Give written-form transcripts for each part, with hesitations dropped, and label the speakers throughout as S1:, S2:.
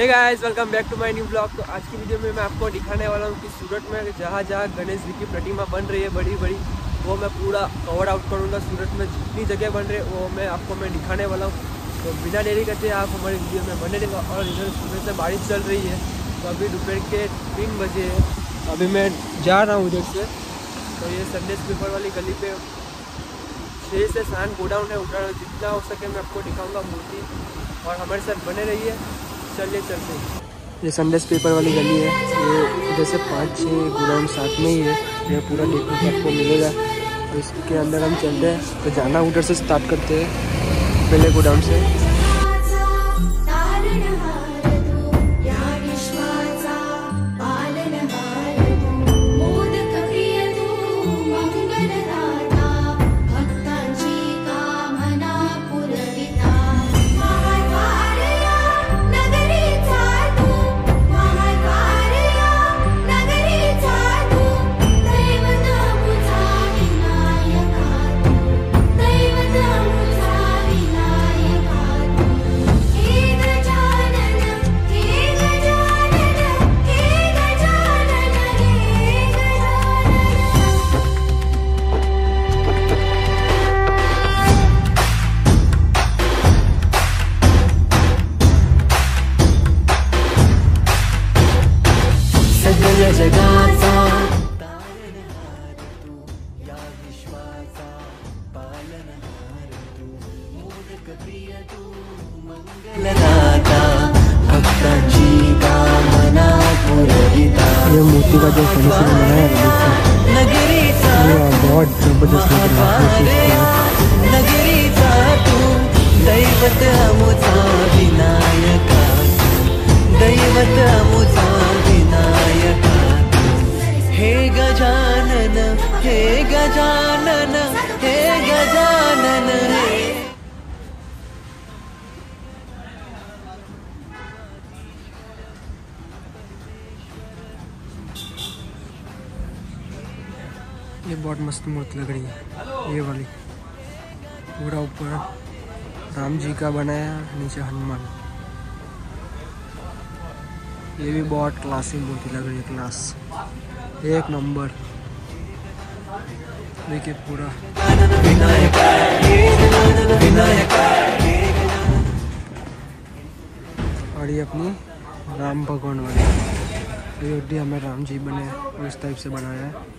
S1: Guys welcome back to my new blog. तो आज की वीडियो में मैं आपको दिखाने वाला हूँ कि सूरत में जहाँ जहाँ गणेश जी की प्रतिमा बन रही है बड़ी बड़ी, वो मैं पूरा कवर आउट करूँगा। सूरत में जितनी जगह बन रही है वो मैं आपको दिखाने वाला हूँ। तो बिना देरी करते आप हमारी वीडियो में बने रहेगा। और इधर सुबह से बारिश चल रही है, तो अभी दोपहर के 3 बजे है। अभी मैं जा रहा हूँ इधर से। तो ये संदेश पेपर वाली गली पे 6 से 7 गोडाउन है, उधर जितना हो सके मैं आपको दिखाऊँगा मूर्ति। और हमारे साथ बने रहिए, चलिए चलते हैं। ये संदेश पेपर वाली गली है, ये जैसे 5-6 गोडाउन साथ में ही है। ये पूरा देखने को आपको मिलेगा। तो इसके अंदर हम चलते हैं। तो जाना उधर से स्टार्ट करते हैं, पहले गोडाउन से। ये मूर्ति का जो फिनिशिंग बनाया है बहुत जबरदस्त लग रहा है।
S2: हे गजानन हे गजानन हे गजानन हे।
S1: ये बहुत मस्त मूर्ति लग रही है, ये वाली पूरा ऊपर राम जी का बनाया, नीचे हनुमान। ये भी बहुत क्लासिक मूर्ति लग रही है, क्लास 1 नंबर। देखिए पूरा और ये अपनी राम भगवान वाली अयोध्या में राम जी बने और इस टाइप से बनाया है।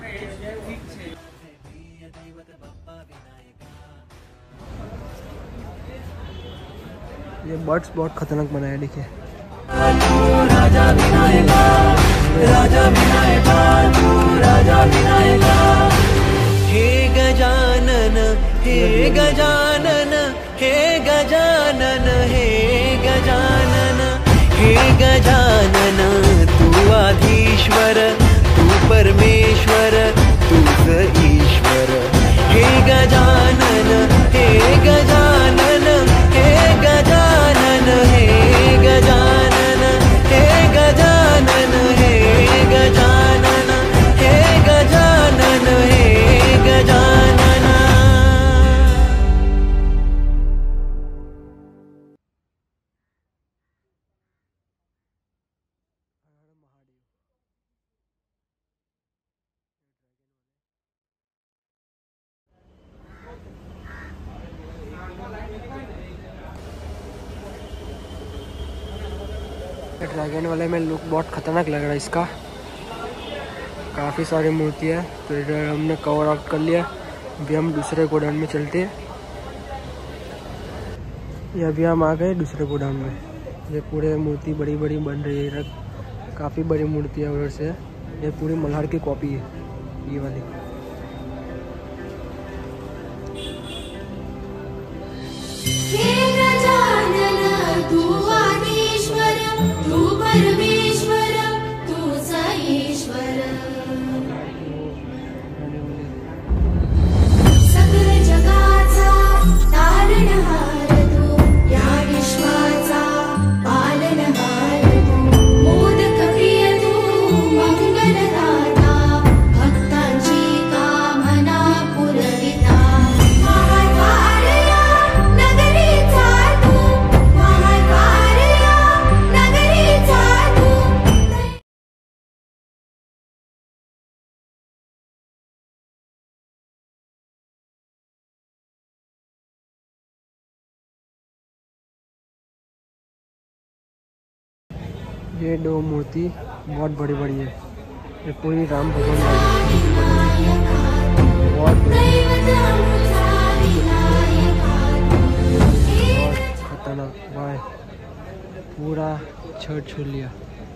S1: ये बर्ड्स बहुत खतरनाक बनाया है, देखिए। राजा विनायका, राजा विनायका, राजा विनायका।
S2: हे गजानन हे गजानन हे गजानन हे गजानन हे गजानन। तू आधीश्वर तू परमेश्वर तूच ईश्वर। हे गजानन हे गजानन हे गजानन हे गजानन हे गजानन हे गजानन हे गजानन हे गजानन।
S1: ड्रैगन वाले में लुक बहुत खतरनाक लग रहा है इसका। काफ़ी सारी मूर्ति है। तो इधर हमने कवर आउट कर लिया। अभी हम दूसरे गोडाउन में चलते हैं। ये अभी हम आ गए दूसरे गोडाउन में। ये पूरे मूर्ति बड़ी बड़ी बन रही है, काफ़ी बड़ी मूर्ति है उधर से। ये पूरी मल्हार की कॉपी है, ये वाली।
S3: तू परमेश्वर तूच ईश्वर। सकल जगाचा तारणहार तू, या विश्वाचा पालनहार तू। मोदक प्रिय तू मंगलदाता, भक्तांची कामना पुरविता। महाद्वार या नगरीचा तू, महाद्वार या नगरी
S1: ये दो मूर्ति बहुत बड़ी बड़ी है। ये पूरी राम भगवान बहुत खतरनाक भाई, पूरा छड़ छोड़ लिया।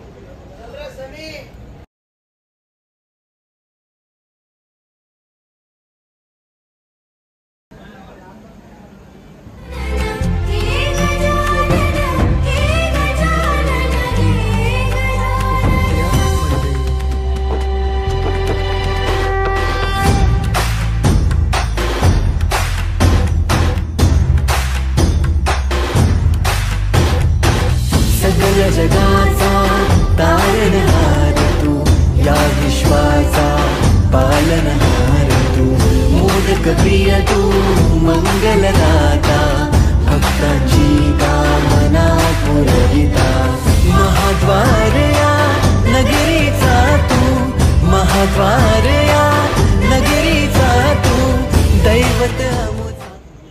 S2: जगाचा तारणहार तू, या विश्वाचा पालनहार तू, मोदक प्रिय तू, मंगलदाता, भक्तांची कामना पुरविता, महाद्वार या नगरीचा तू, महाद्वार या नगरीचा तू, दैवत अमुता।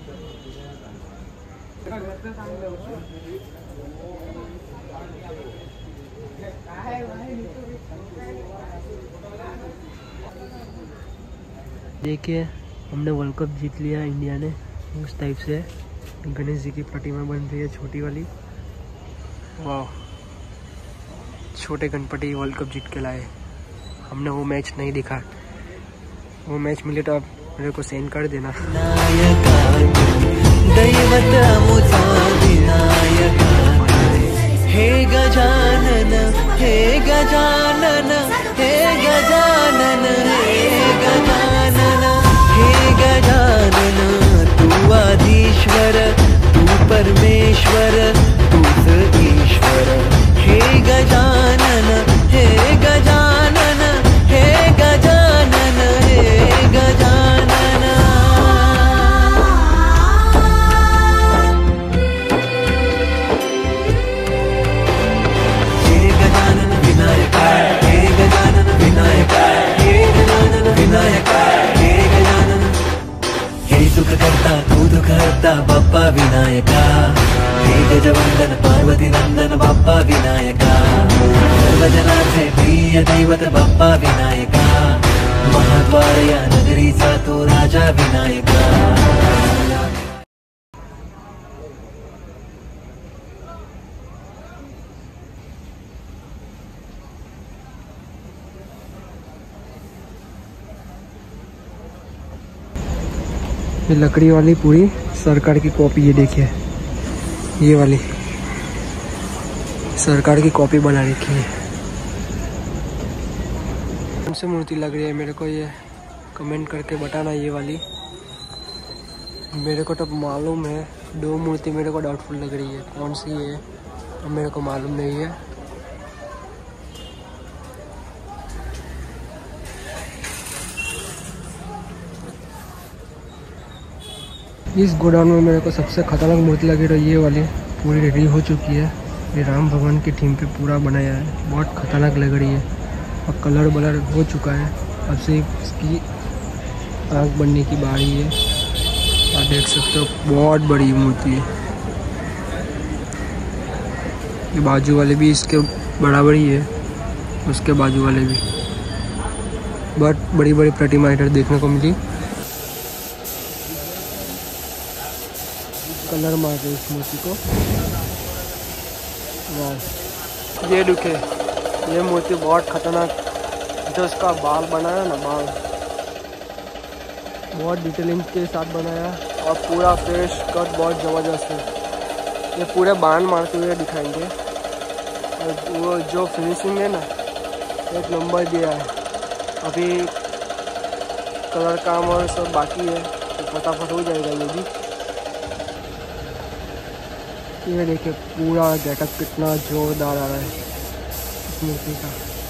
S1: देखिए हमने वर्ल्ड कप जीत लिया इंडिया ने, उस टाइप से गणेश जी की प्रतिमा बन रही है छोटी वाली। वाह, छोटे गणपति वर्ल्ड कप जीत के लाए। हमने वो मैच नहीं देखा, वो मैच मिले तो आप मेरे को सेंड कर देना।
S2: दैवत अमुता विनायका, हे गजानन, हे गजानन, हे गजानन, हे गजानन, हे गजानन, तू आदिश्वर, तू परमेश्वर, तूच ईश्वर, हे गजानन, हे गजानन, हे गजानन, हे गजानन। हे गजानन विनायका, हे गजानन विनायका, हे गजानन विनायका, हे गजानन, हे सुख करता तू दुख हरता बाप्पा विनायका, हे गजवंदन पार्वती नंदन बाप्पा विनायका, सर्वजनांचे प्रिय दैवत बाप्पा विनायका, महाद्वार या नगरीचा तो राजा विनायका।
S1: ये लकड़ी वाली पूरी सरकार की कॉपी, ये देखिए ये वाली सरकार की कॉपी बना रखी है। कौन सी मूर्ति लग रही है मेरे को ये कमेंट करके बताना। ये वाली मेरे को तो मालूम है, दो मूर्ति मेरे को डाउटफुल लग रही है, कौन सी है अब मेरे को मालूम नहीं है। इस गोडाउन में मेरे को सबसे खतरनाक मूर्ति लगी रही, ये वाली पूरी रेडी हो चुकी है। ये राम भगवान की थीम पे पूरा बनाया है, बहुत खतरनाक लग रही है और कलर बलर हो चुका है। अब से इसकी आँख बनने की बारी है। आप देख सकते हो बहुत बड़ी मूर्ति है। ये बाजू वाले भी इसके बराबर ही है, उसके बाजू वाले भी बहुत बड़ी बड़ी प्रतिमा इधर देखने को मिली। कलर मार रहे इस मूर्ति को। ये दुखे, ये मूर्ति बहुत खतरनाक, जो उसका बाल बनाया ना, बाल बहुत डिटेलिंग के साथ बनाया और पूरा फेस कट बहुत ज़बरदस्त है। ये पूरे बाण मारते हुए दिखाएंगे और वो जो फिनिशिंग है ना, एक नंबर दिया है। अभी कलर काम और सब बाकी है, तो फटाफट हो जाएगा ये भी। ये देखिए पूरा गेटअप कितना जोरदार आ रहा है इस मूर्ति का।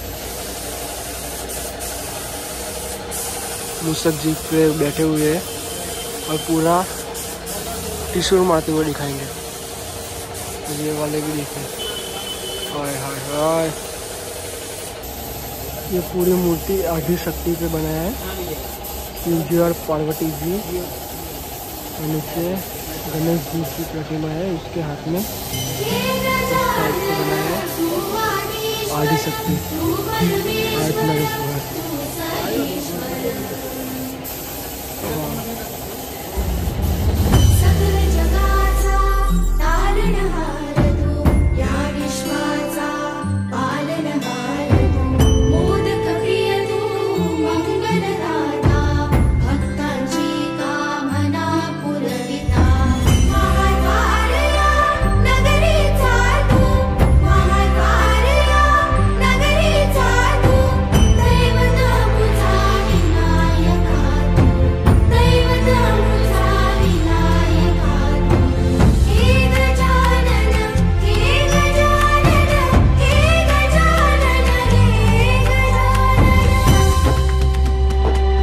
S1: मूसक जी पे बैठे हुए हैं और पूरा त्रिशूल मारते हुए दिखाएंगे। तो ये वाले भी देखें, हाय हाय हाय। ये पूरी मूर्ति आदि शक्ति पे बनाया है, शिव जी और पार्वती जी, और नीचे गणेश जी की प्रतिमा है, उसके हाथ में इस टाइप से बनाया है। आदिशक्ति
S3: सकल जगाचा तारणहार तू या विश्वाचा पालनहार तू मोदक प्रिय तू मंगलदाता भक्तांची कामना पुरविता महाद्वारया नगरीचा तू महाद्वारया नगरीचा तू दैवत मुझा विनायका तू दैवत मुझा विनायका तू हे गजानन हे गजानन हे गजानन हे गजानन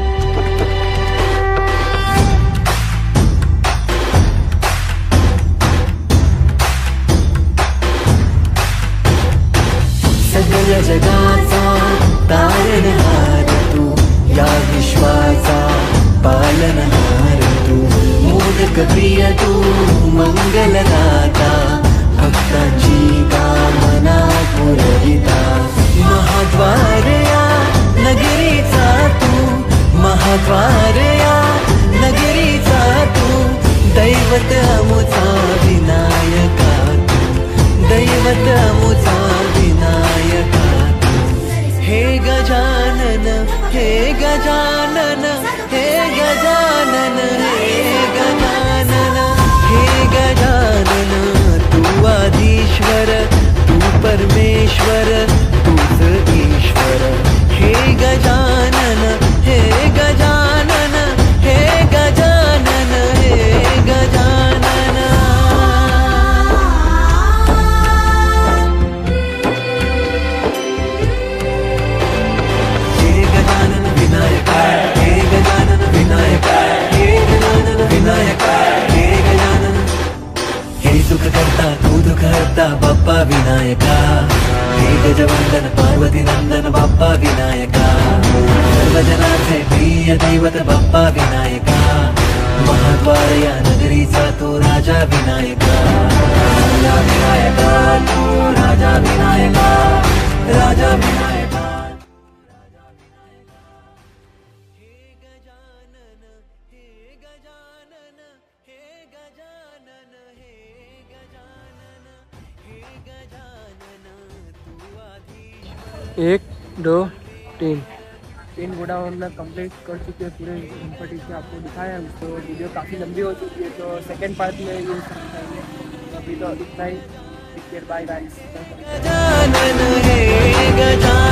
S2: सकल जगाचा तारणहार तू या विश्वाचा पालनहार तू मोदक प्रिय तू मंगलदाता भक्तांची कामना पुरविता महाद्वारया नगरीचा तू महाद्वारया नगरीचा तू दैवत अमुचा विनायका तू दैवत अमुचा विनायका तू हे गजानन हे गजानन हे गजानन हे गजानन हे गजानन तू आदिश्वर तू परमेश्वर तूच ईश्वर हे गजानन हे गजानन हे गजानन हे गजानन हे गजानन विनायका हे गजानन विनायका हे गजानन विनायका हे गजानन हे सुख करता तू दुख हरता बाप्पा विनायका हे गजवंदन पार्वती नंदन बाप्पा विनायका सर्वजनाचे प्रिय दैवत बाप्पा विनायका महाद्वारया नगरीचा तो राजा विनायका राजा विनायका तू राजा विनायका राजा विनायका हे गजानन हे गजानन हे गजानन हे गजानन हे गजानन तू आधीश्वर
S1: 1 2 3 3 घोड़ा हमने कंप्लीट कर चुके हैं पूरे गणपति से आपको दिखाया है। तो वीडियो काफ़ी लंबी हो चुकी है, तो सेकंड पार्ट में ये दिखाएंगे। अभी तो इतना ही, बाय गाइस।
S2: गजानन हे गजानन